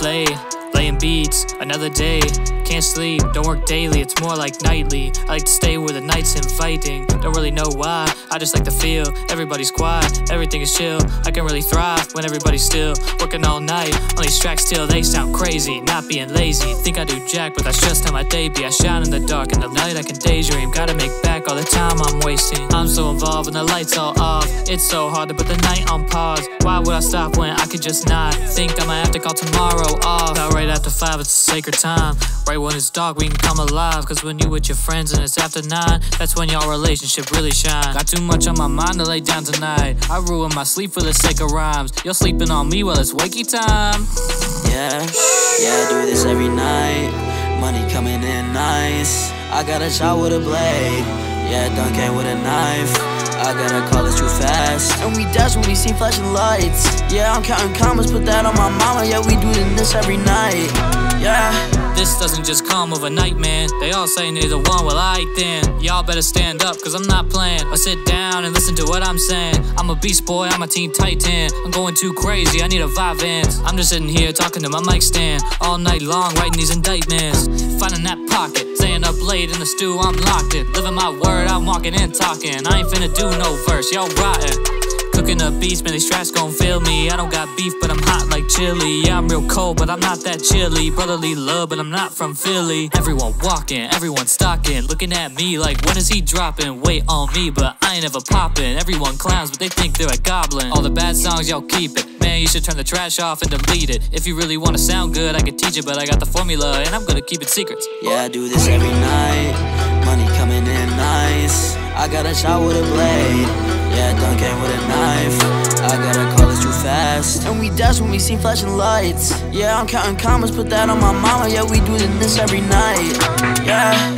play, laying beats, another day. Can't sleep, don't work daily, it's more like nightly. I like to stay where the night's inviting. Don't really know why, I just like to feel everybody's quiet, everything is chill. I can really thrive when everybody's still working all night on these tracks till they sound crazy. Not being lazy, think I do jack, but that's just how my day be. I shine in the dark, in the night I can daydream. Gotta make back all the time I'm wasting. I'm so involved when the lights all off. It's so hard to put the night on pause. Why would I stop when I could just not? Think I might have to call tomorrow off. About right after 5, it's a sacred time. Right when it's dark, we can come alive. Cause when you with your friends and it's after 9, that's when y'all relationship really shine. Got too much on my mind to lay down tonight. I ruin my sleep for the sake of rhymes. You're sleeping on me while it's wakey time. Yeah, I do this every night. Money coming in nice. I got a shot with a blade. Yeah, dunk it with a knife. I gotta call it too fast. And we dash when we see flashing lights. Yeah, I'm counting commas, put that on my mama. Yeah, we doing this every night. Yeah. This doesn't just come overnight, man. They all say neither one, well I then. Y'all better stand up, cause I'm not playing. Or sit down and listen to what I'm saying. I'm a beast boy, I'm a Teen Titan. I'm going too crazy, I need a vibe vans. I'm just sitting here talking to my mic stand all night long, writing these indictments. Finding that pocket, staying up late in the stew, I'm locked in. Living my word, I'm walking and talking. I ain't finna do no verse, y'all rotten. Cooking up beats, man, these tracks gon' feel me. I don't got beef, but I'm hot like chili. Yeah, I'm real cold, but I'm not that chilly. Brotherly love, but I'm not from Philly. Everyone walking, everyone stalking, looking at me like, when is he dropping? Wait on me, but I ain't ever popping. Everyone clowns, but they think they're a goblin. All the bad songs, y'all keep it. Man, you should turn the trash off and delete it. If you really wanna sound good, I can teach it, but I got the formula, and I'm gonna keep it secrets. Yeah, I do this every night. Money coming in nice. I got a shot with a blade. Yeah, dunk it with a knife. I gotta call it too fast. And we dash when we see flashing lights. Yeah, I'm counting commas, put that on my mama. Yeah, we doing this every night. Yeah.